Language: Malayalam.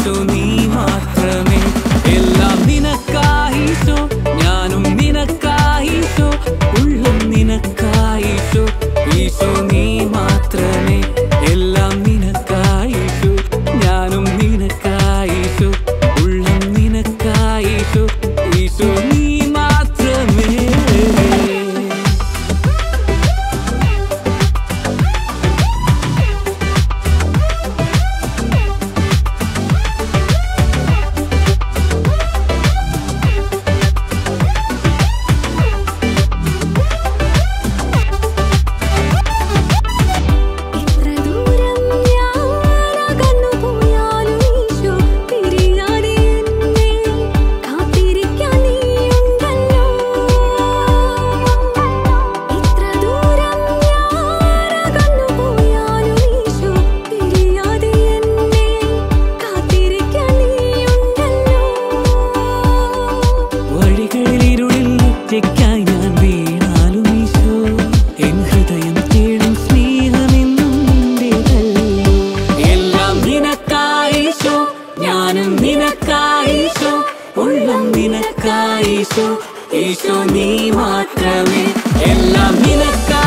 ഈശോ നീ മാത്രമേ എല്ലാം നിനക്കായിശോ ഞാനും നിനക്കായിശോ ഉള്ളും നിനക്കായിശോ ഈശോ നീ മാത്രമേ എല്ലാം നിനക്കായിശോ ഞാനും നിനക്കായിശോ ഉള്ളും നിനക്കായിശോ ഈശോ നീ മാത്രമേ ഞാൻ വീണാലും ഈശോ എൻ ഹൃദയം തേടും സ്നേഹമെന്നും നിന്റേതല്ലോ എല്ലാം നിനക്കായിശോ ഞാനും നിനക്കായിശോ ഉള്ളം നിനക്കായിശോ ഈശോ നീ മാത്രമേ എല്ലാം നിനക്കായി